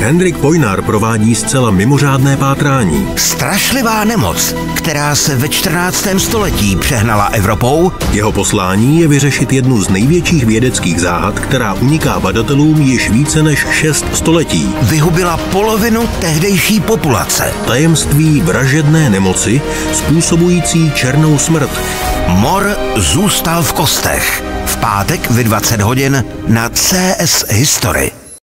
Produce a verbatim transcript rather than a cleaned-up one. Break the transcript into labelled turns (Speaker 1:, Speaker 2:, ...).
Speaker 1: Hendrik Pojnar provádí zcela mimořádné pátrání.
Speaker 2: Strašlivá nemoc, která se ve čtrnáctém století přehnala Evropou.
Speaker 1: Jeho poslání je vyřešit jednu z největších vědeckých záhad, která uniká badatelům již více než šest století.
Speaker 2: Vyhubila polovinu tehdejší populace.
Speaker 1: Tajemství vražedné nemoci způsobující černou smrt.
Speaker 2: Mor zůstal v kostech. V pátek ve dvacet hodin na C S History.